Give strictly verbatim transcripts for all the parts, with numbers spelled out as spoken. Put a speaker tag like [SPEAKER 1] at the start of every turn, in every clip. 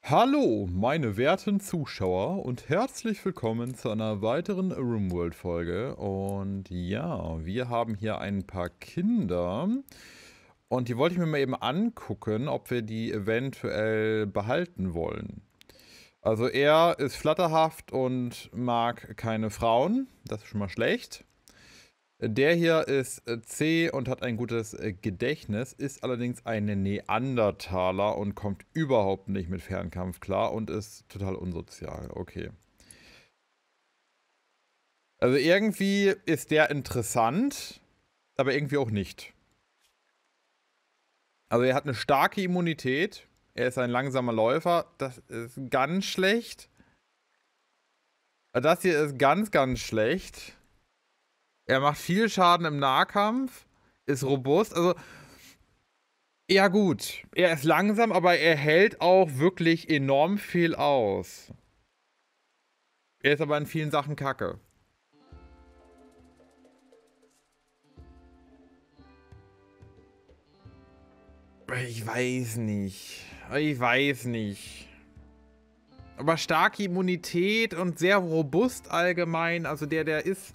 [SPEAKER 1] Hallo, meine werten Zuschauer und herzlich willkommen zu einer weiteren RimWorld-Folge. Und ja, wir haben hier ein paar Kinder und die wollte ich mir mal eben angucken, ob wir die eventuell behalten wollen. Also er ist flatterhaft und mag keine Frauen, das ist schon mal schlecht. Der hier ist äh, zäh und hat ein gutes äh, Gedächtnis, ist allerdings ein Neandertaler und kommt überhaupt nicht mit Fernkampf klar und ist total unsozial. Okay. Also irgendwie ist der interessant, aber irgendwie auch nicht. Also er hat eine starke Immunität, er ist ein langsamer Läufer, das ist ganz schlecht. Das hier ist ganz, ganz schlecht. Er macht viel Schaden im Nahkampf, ist robust, also ja gut, er ist langsam, aber er hält auch wirklich enorm viel aus. Er ist aber in vielen Sachen kacke. Ich weiß nicht. Ich weiß nicht. Aber starke Immunität und sehr robust allgemein. Also der, der ist...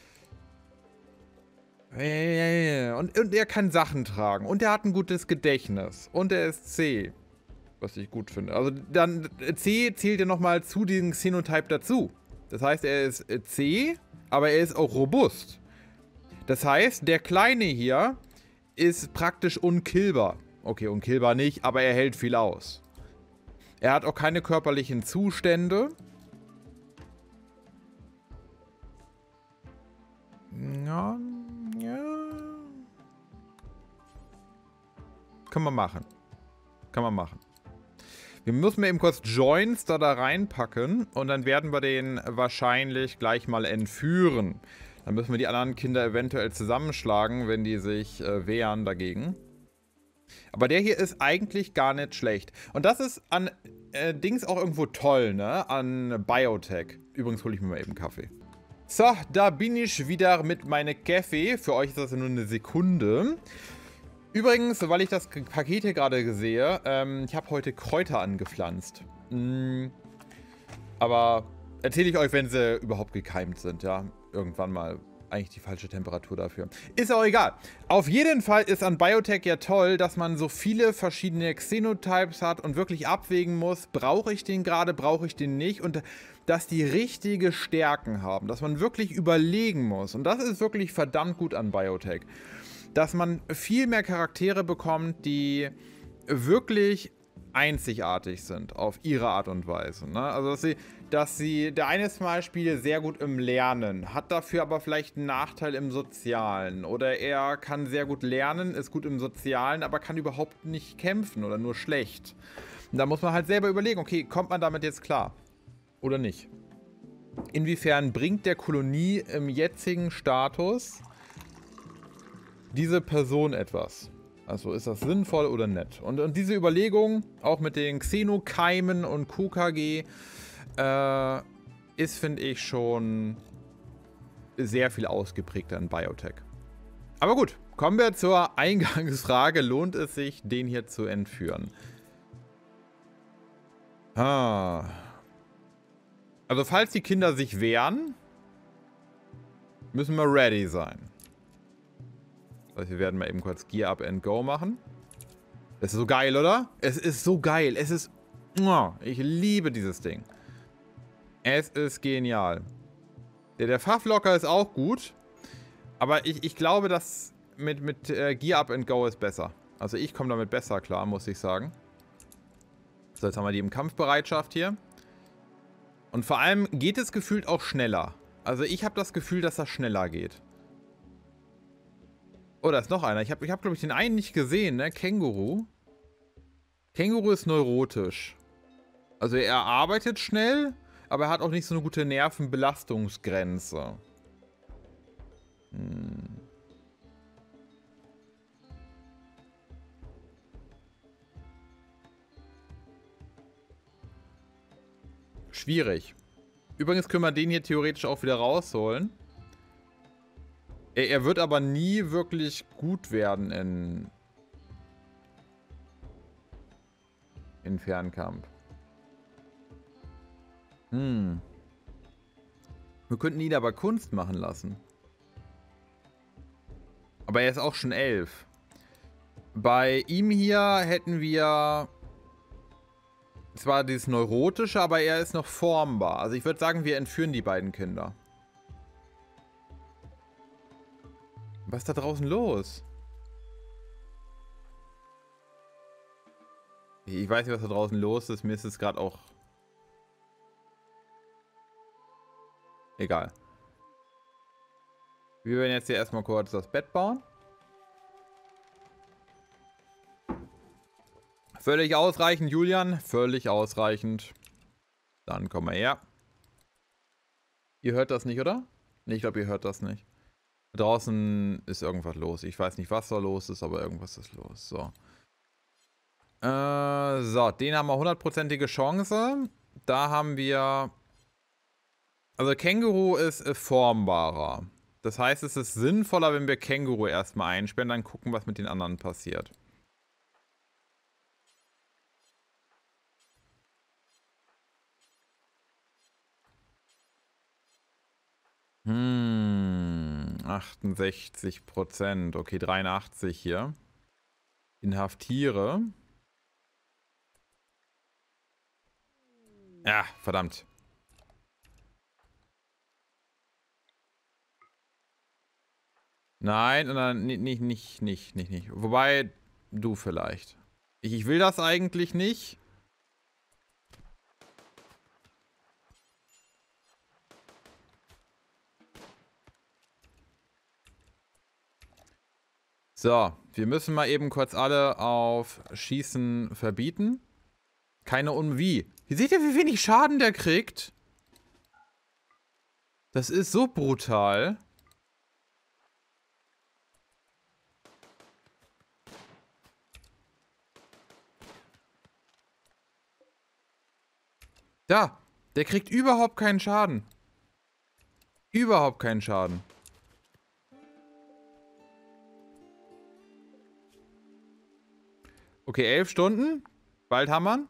[SPEAKER 1] Und, und er kann Sachen tragen. Und er hat ein gutes Gedächtnis. Und er ist zäh. Was ich gut finde. Also dann C zählt ja nochmal zu diesem Xenotype dazu. Das heißt, er ist C, aber er ist auch robust. Das heißt, der Kleine hier ist praktisch unkillbar. Okay, unkillbar nicht, aber er hält viel aus. Er hat auch keine körperlichen Zustände. Ja, ja. Kann man machen. Kann man machen. Wir müssen eben kurz Joints da, da reinpacken und dann werden wir den wahrscheinlich gleich mal entführen. Dann müssen wir die anderen Kinder eventuell zusammenschlagen, wenn die sich äh, wehren dagegen. Aber der hier ist eigentlich gar nicht schlecht. Und das ist an äh, Dings auch irgendwo toll, ne? An Biotech. Übrigens hole ich mir mal eben Kaffee. So, da bin ich wieder mit meinem Kaffee. Für euch ist das ja nur eine Sekunde. Übrigens, weil ich das Paket hier gerade sehe, ähm, ich habe heute Kräuter angepflanzt. Mm, aber erzähle ich euch, wenn sie überhaupt gekeimt sind, ja. Irgendwann mal. Eigentlich die falsche Temperatur dafür. Ist auch egal. Auf jeden Fall ist an Biotech ja toll, dass man so viele verschiedene Xenotypes hat und wirklich abwägen muss, brauche ich den gerade, brauche ich den nicht, und dass die richtige Stärken haben, dass man wirklich überlegen muss. Und das ist wirklich verdammt gut an Biotech. Dass man viel mehr Charaktere bekommt, die wirklich einzigartig sind auf ihre Art und Weise. Ne? Also dass sie, dass sie, der eine ist zum Beispiel sehr gut im Lernen, hat dafür aber vielleicht einen Nachteil im Sozialen. Oder er kann sehr gut lernen, ist gut im Sozialen, aber kann überhaupt nicht kämpfen oder nur schlecht. Und da muss man halt selber überlegen, okay, kommt man damit jetzt klar? Oder nicht? Inwiefern bringt der Kolonie im jetzigen Status diese Person etwas? Also ist das sinnvoll oder nicht? Und, und diese Überlegung, auch mit den Xenokeimen und Q K G, äh, ist, finde ich, schon sehr viel ausgeprägter in Biotech. Aber gut, kommen wir zur Eingangsfrage. Lohnt es sich, den hier zu entführen? Ah. Also falls die Kinder sich wehren, müssen wir ready sein. Also wir werden mal eben kurz Gear Up and Go machen. Es ist so geil, oder? Es ist so geil. Es ist... Ich liebe dieses Ding. Es ist genial. Der, der Pfafflocker ist auch gut. Aber ich, ich glaube, dass mit, mit äh, Gear Up and Go ist besser. Also ich komme damit besser klar, muss ich sagen. So, jetzt haben wir die im Kampfbereitschaft hier. Und vor allem geht es gefühlt auch schneller. Also ich habe das Gefühl, dass das schneller geht. Oh, da ist noch einer. Ich habe, ich hab, glaube ich, den einen nicht gesehen, ne? Känguru. Känguru ist neurotisch. Also er arbeitet schnell, aber er hat auch nicht so eine gute Nervenbelastungsgrenze. Hm. Schwierig. Übrigens können wir den hier theoretisch auch wieder rausholen. Er, er wird aber nie wirklich gut werden in, in Fernkampf. Hm. Wir könnten ihn aber Kunst machen lassen. Aber er ist auch schon elf. Bei ihm hier hätten wir zwar dieses Neurotische, aber er ist noch formbar. Also ich würde sagen, wir entführen die beiden Kinder. Was ist da draußen los? Ich weiß nicht, was da draußen los ist. Mir ist es gerade auch... egal. Wir werden jetzt hier erstmal kurz das Bett bauen. Völlig ausreichend, Julian. Völlig ausreichend. Dann komm mal her. Ihr hört das nicht, oder? Nee, ich glaube, ihr hört das nicht. Draußen ist irgendwas los. Ich weiß nicht, was da los ist, aber irgendwas ist los. So. Äh, so, den haben wir hundertprozentige Chance. Da haben wir... Also Känguru ist äh, formbarer. Das heißt, es ist sinnvoller, wenn wir Känguru erstmal einsperren, dann gucken, was mit den anderen passiert. Hm, achtundsechzig Prozent. Okay, dreiundachtzig hier. Inhaftiere. Ja, verdammt. Nein, nein, nicht, nicht, nicht, nicht, nicht, nicht. Wobei, du vielleicht. Ich, ich will das eigentlich nicht. So, wir müssen mal eben kurz alle auf Schießen verbieten. Keine Un... Wie? Wie seht ihr, wie wenig Schaden der kriegt? Das ist so brutal. Da, der kriegt überhaupt keinen Schaden. Überhaupt keinen Schaden. Okay, elf Stunden. Bald haben wir ihn.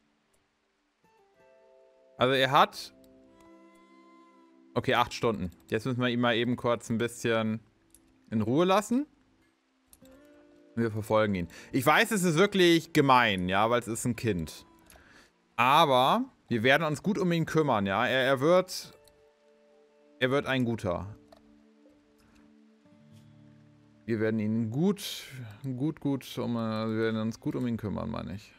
[SPEAKER 1] Also er hat... Okay, acht Stunden. Jetzt müssen wir ihn mal eben kurz ein bisschen in Ruhe lassen. Wir verfolgen ihn. Ich weiß, es ist wirklich gemein, ja, weil es ist ein Kind. Aber wir werden uns gut um ihn kümmern, ja. Er, er wird... Er wird ein guter. Wir werden ihn gut, gut, gut um... Wir werden uns gut um ihn kümmern, meine ich.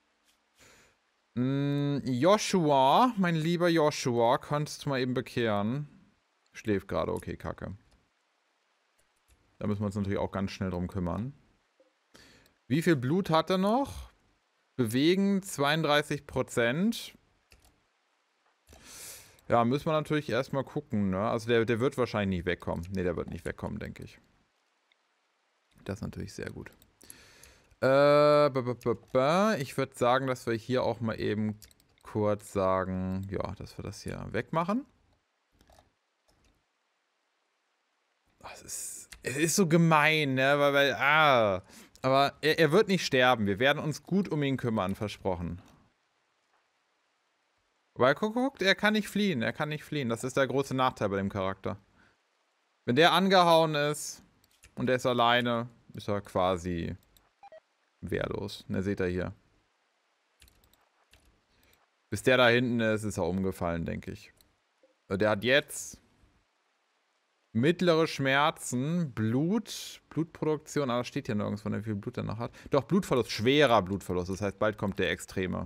[SPEAKER 1] Mm, Joshua, mein lieber Joshua, kannst du mal eben bekehren. Schläft gerade, okay, kacke. Da müssen wir uns natürlich auch ganz schnell drum kümmern. Wie viel Blut hat er noch? Bewegen zweiunddreißig Prozent. Ja, müssen wir natürlich erstmal gucken, ne? Also der, der wird wahrscheinlich nicht wegkommen. Ne, der wird nicht wegkommen, denke ich. Das ist natürlich sehr gut. Äh, b -b -b -b ich würde sagen, dass wir hier auch mal eben kurz sagen, ja, dass wir das hier wegmachen. Es ist, es ist so gemein, ne? Weil, weil ah. Aber er, er wird nicht sterben. Wir werden uns gut um ihn kümmern, versprochen. Weil, guck, guckt, er kann nicht fliehen. Er kann nicht fliehen. Das ist der große Nachteil bei dem Charakter. Wenn der angehauen ist und er ist alleine, ist er quasi wehrlos. Ne, seht ihr hier. Bis der da hinten ist, ist er umgefallen, denke ich. Der hat jetzt mittlere Schmerzen, Blut, Blutproduktion, aber steht hier nirgends, von wie viel Blut er noch hat. Doch, Blutverlust, schwerer Blutverlust. Das heißt, bald kommt der Extreme.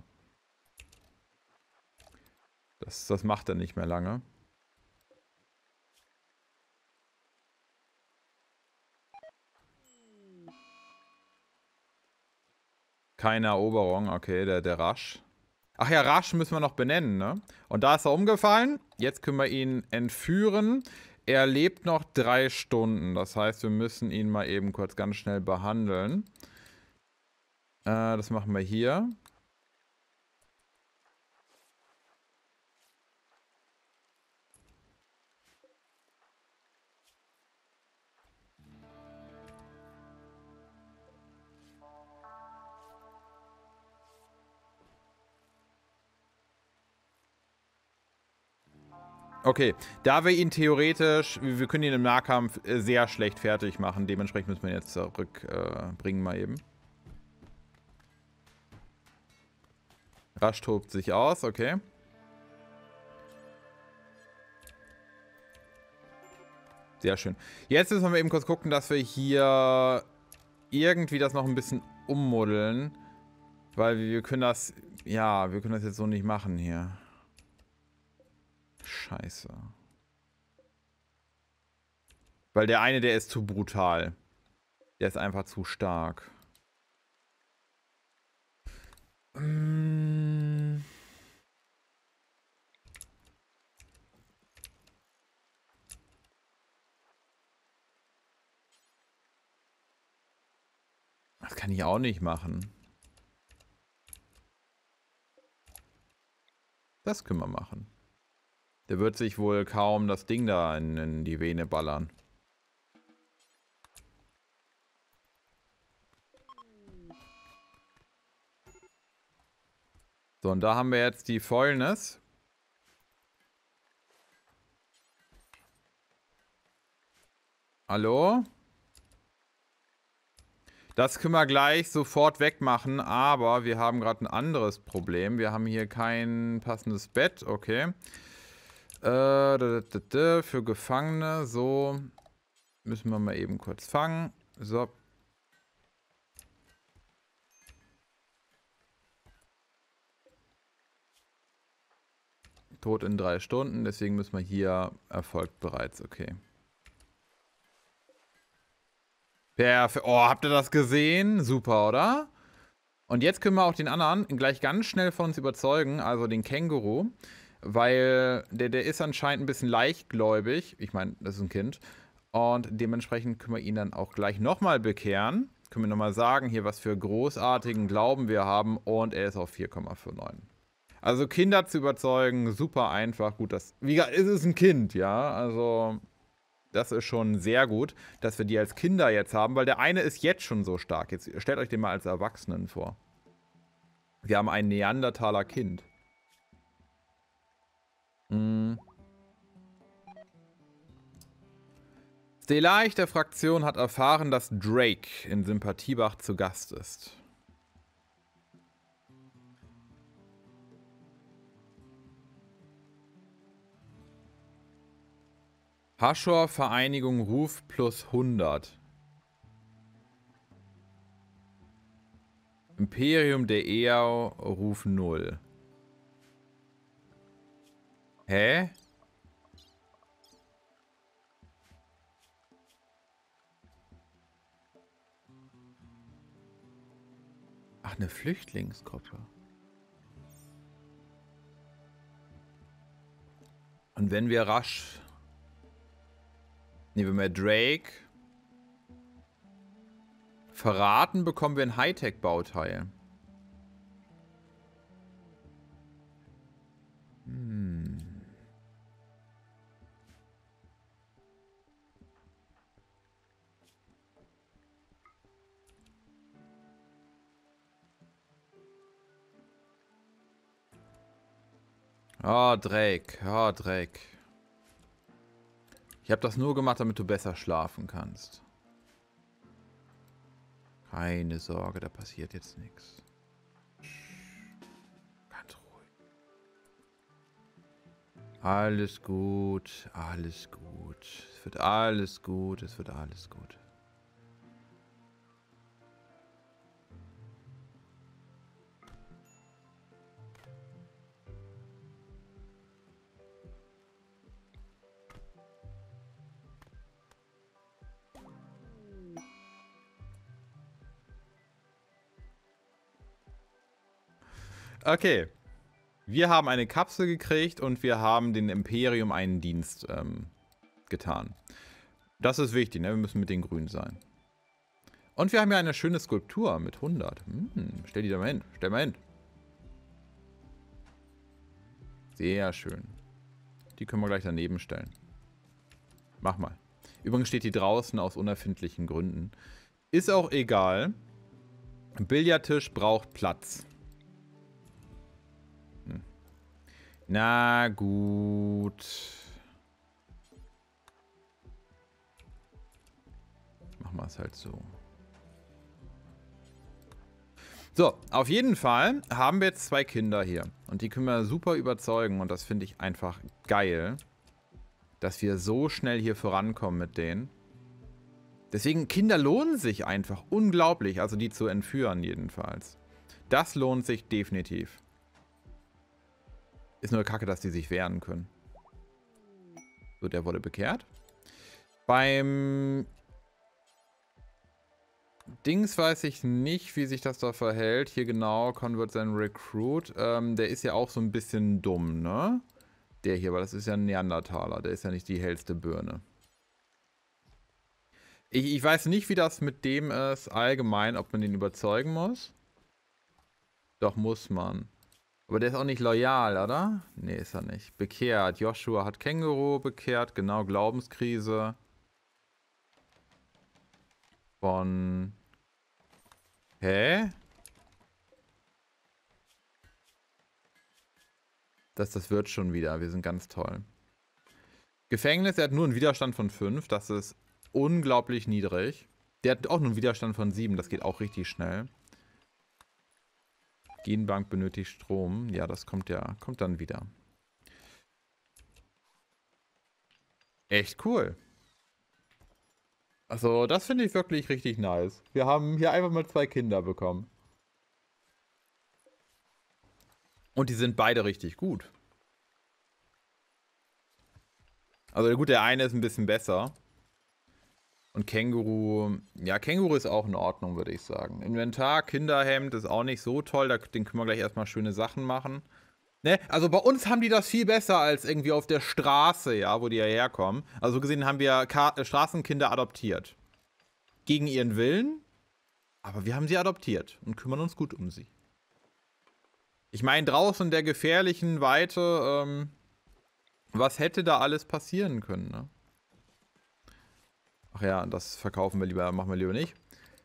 [SPEAKER 1] Das, das macht er nicht mehr lange. Keine Eroberung, okay, der, der Rasch. Ach ja, Rasch müssen wir noch benennen, ne? Und da ist er umgefallen. Jetzt können wir ihn entführen. Er lebt noch drei Stunden. Das heißt, wir müssen ihn mal eben kurz ganz schnell behandeln. Äh, das machen wir hier. Okay, da wir ihn theoretisch, wir können ihn im Nahkampf sehr schlecht fertig machen. Dementsprechend müssen wir ihn jetzt zurückbringen äh, mal eben. Rasch tobt sich aus, okay. Sehr schön. Jetzt müssen wir eben kurz gucken, dass wir hier irgendwie das noch ein bisschen ummodeln. Weil wir können das, ja, wir können das jetzt so nicht machen hier. Scheiße. Weil der eine, der ist zu brutal. Der ist einfach zu stark. Hm. Das kann ich auch nicht machen. Das können wir machen. Der wird sich wohl kaum das Ding da in, in die Vene ballern. So, und da haben wir jetzt die Fäulnis. Hallo? Das können wir gleich sofort wegmachen, aber wir haben gerade ein anderes Problem. Wir haben hier kein passendes Bett, okay. Äh, für Gefangene, so. Müssen wir mal eben kurz fangen. So. Tod in drei Stunden, deswegen müssen wir hier erfolgt bereits, okay. Perfekt. Oh, habt ihr das gesehen? Super, oder? Und jetzt können wir auch den anderen gleich ganz schnell von uns überzeugen, also den Känguru, weil der, der ist anscheinend ein bisschen leichtgläubig. Ich meine, das ist ein Kind. Und dementsprechend können wir ihn dann auch gleich nochmal bekehren. Können wir nochmal sagen, hier was für großartigen Glauben wir haben. Und er ist auf vier Komma neunundfünfzig. Also Kinder zu überzeugen, super einfach. Gut, das, wie gesagt, ist es ein Kind, ja, also... Das ist schon sehr gut, dass wir die als Kinder jetzt haben, weil der eine ist jetzt schon so stark. Jetzt stellt euch den mal als Erwachsenen vor. Wir haben ein Neandertaler Kind. Hm. Stellarch der Fraktion hat erfahren, dass Drake in Sympathiebach zu Gast ist. Haschor Vereinigung Ruf plus hundert. Imperium der Eau Ruf null. Hä? Ach, eine Flüchtlingsgruppe. Und wenn wir rasch... Nehmen wir Drake. Verraten bekommen wir ein Hightech-Bauteil. Hm. Oh, Drake. Oh, Drake. Ich habe das nur gemacht, damit du besser schlafen kannst. Keine Sorge, da passiert jetzt nichts. Ganz ruhig. Alles gut, alles gut. Es wird alles gut, es wird alles gut. Okay. Wir haben eine Kapsel gekriegt und wir haben dem Imperium einen Dienst ähm, getan. Das ist wichtig, ne? Wir müssen mit den Grünen sein. Und wir haben ja eine schöne Skulptur mit hundert. Hm, stell die da mal hin. Stell mal hin. Sehr schön. Die können wir gleich daneben stellen. Mach mal. Übrigens steht die draußen aus unerfindlichen Gründen. Ist auch egal. Ein Billardtisch braucht Platz. Na gut. machen wir es halt so. So, auf jeden Fall haben wir jetzt zwei Kinder hier. Und die können wir super überzeugen. Und das finde ich einfach geil, dass wir so schnell hier vorankommen mit denen. Deswegen, Kinder lohnen sich einfach unglaublich. Also die zu entführen jedenfalls. Das lohnt sich definitiv. Ist nur kacke, dass die sich wehren können. So, der wurde bekehrt. Beim Dings weiß ich nicht, wie sich das da verhält. Hier genau, Convert sein Recruit. Ähm, der ist ja auch so ein bisschen dumm, ne? Der hier, weil das ist ja ein Neandertaler. Der ist ja nicht die hellste Birne. Ich, ich weiß nicht, wie das mit dem ist allgemein, ob man den überzeugen muss. Doch, muss man. Aber der ist auch nicht loyal, oder? Nee, ist er nicht. Bekehrt. Joshua hat Känguru bekehrt. Genau, Glaubenskrise. Von... Hä? Das, das wird schon wieder. Wir sind ganz toll. Gefängnis, er hat nur einen Widerstand von fünf. Das ist unglaublich niedrig. Der hat auch nur einen Widerstand von sieben. Das geht auch richtig schnell. Genbank benötigt Strom. Ja, das kommt ja, kommt dann wieder. Echt cool. Also, das finde ich wirklich richtig nice. Wir haben hier einfach mal zwei Kinder bekommen. Und die sind beide richtig gut. Also gut, der eine ist ein bisschen besser. Und Känguru, ja, Känguru ist auch in Ordnung, würde ich sagen. Inventar, Kinderhemd ist auch nicht so toll. Den können wir gleich erstmal schöne Sachen machen. Ne? Also bei uns haben die das viel besser als irgendwie auf der Straße, ja, wo die ja herkommen. Also so gesehen haben wir Ka äh, Straßenkinder adoptiert. Gegen ihren Willen. Aber wir haben sie adoptiert und kümmern uns gut um sie. Ich meine, draußen in der gefährlichen Weite, ähm, was hätte da alles passieren können, ne? Ach ja, das verkaufen wir lieber, machen wir lieber nicht.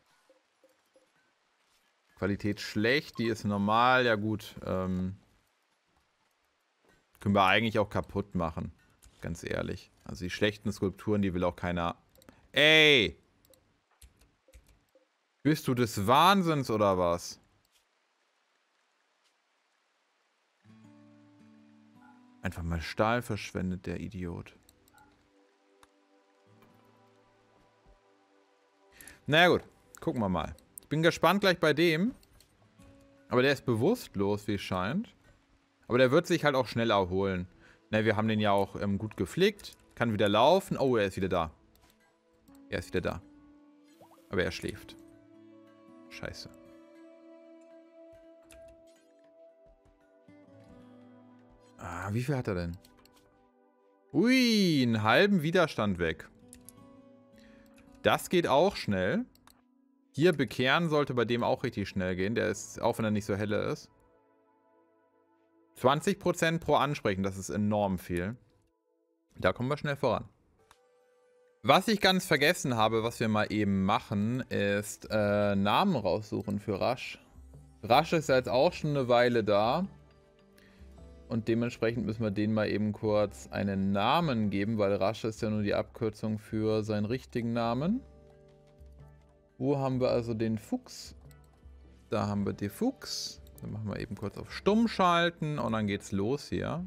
[SPEAKER 1] Qualität schlecht, die ist normal, ja gut. Ähm, können wir eigentlich auch kaputt machen, ganz ehrlich. Also die schlechten Skulpturen, die will auch keiner... Ey! Bist du des Wahnsinns oder was? Einfach mal Stahl verschwendet, der Idiot. Naja gut, gucken wir mal. Ich bin gespannt gleich bei dem. Aber der ist bewusstlos, wie es scheint. Aber der wird sich halt auch schnell erholen. Ne, wir haben den ja auch ähm, gut gepflegt. Kann wieder laufen. Oh, er ist wieder da. Er ist wieder da. Aber er schläft. Scheiße. Ah, wie viel hat er denn? Ui, einen halben Widerstand weg. Das geht auch schnell. Hier bekehren sollte bei dem auch richtig schnell gehen. Der ist, auch wenn er nicht so helle ist. zwanzig Prozent pro Ansprechen, das ist enorm viel. Da kommen wir schnell voran. Was ich ganz vergessen habe, was wir mal eben machen, ist äh, Namen raussuchen für Rasch. Rasch ist ja jetzt auch schon eine Weile da. Und dementsprechend müssen wir denen mal eben kurz einen Namen geben, weil Rasch ist ja nur die Abkürzung für seinen richtigen Namen. Wo haben wir also den Fuchs? Da haben wir den Fuchs. Dann machen wir eben kurz auf Stumm schalten und dann geht's los hier.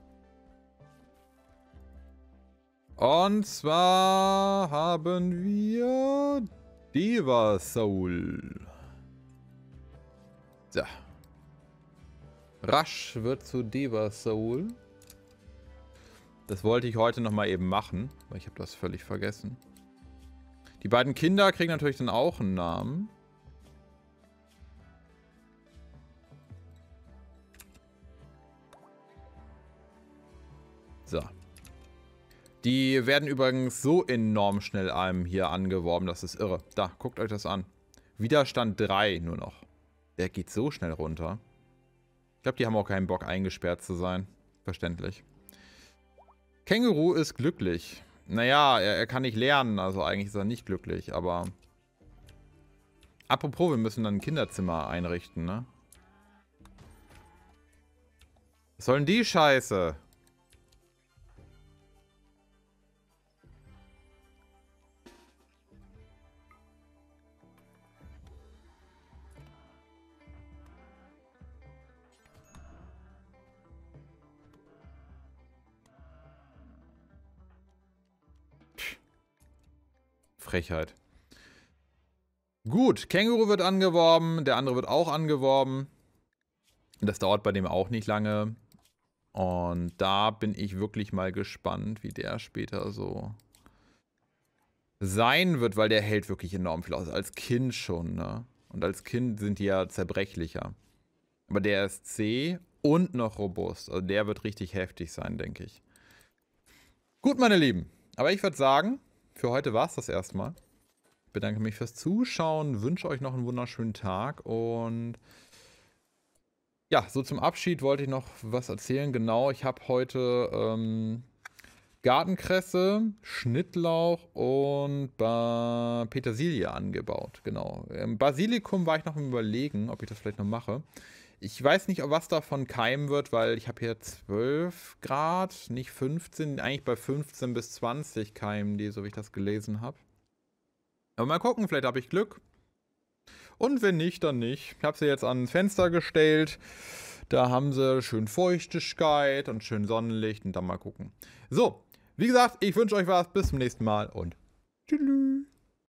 [SPEAKER 1] Und zwar haben wir Deva Soul. So. Rasch wird zu Deva Soul. Das wollte ich heute nochmal eben machen, weil ich habe das völlig vergessen. Die beiden Kinder kriegen natürlich dann auch einen Namen. So. Die werden übrigens so enorm schnell einem hier angeworben, das ist irre. Da, guckt euch das an. Widerstand drei nur noch. Der geht so schnell runter. Ich glaube, die haben auch keinen Bock, eingesperrt zu sein. Verständlich. Känguru ist glücklich. Naja, er, er kann nicht lernen, also eigentlich ist er nicht glücklich, aber... Apropos, wir müssen dann ein Kinderzimmer einrichten, ne? Was soll denn die Scheiße? Frechheit. Gut, Känguru wird angeworben, der andere wird auch angeworben. Das dauert bei dem auch nicht lange. Und da bin ich wirklich mal gespannt, wie der später so sein wird, weil der hält wirklich enorm viel aus. Als Kind schon, ne? Und als Kind sind die ja zerbrechlicher. Aber der ist zäh und noch robust. Also der wird richtig heftig sein, denke ich. Gut, meine Lieben. Aber ich würde sagen, für heute war es das erstmal. Ich bedanke mich fürs Zuschauen, wünsche euch noch einen wunderschönen Tag und ja, so zum Abschied wollte ich noch was erzählen. Genau, ich habe heute ähm, Gartenkresse, Schnittlauch und ba Petersilie angebaut. Genau. Ähm, Basilikum war ich noch im Überlegen, ob ich das vielleicht noch mache. Ich weiß nicht, was davon keimen wird, weil ich habe hier zwölf Grad, nicht fünfzehn. Eigentlich bei fünfzehn bis zwanzig keimen die, so wie ich das gelesen habe. Aber mal gucken, vielleicht habe ich Glück. Und wenn nicht, dann nicht. Ich habe sie jetzt ans Fenster gestellt. Da haben sie schön Feuchtigkeit und schön Sonnenlicht und dann mal gucken. So, wie gesagt, ich wünsche euch was. Bis zum nächsten Mal und tschüss.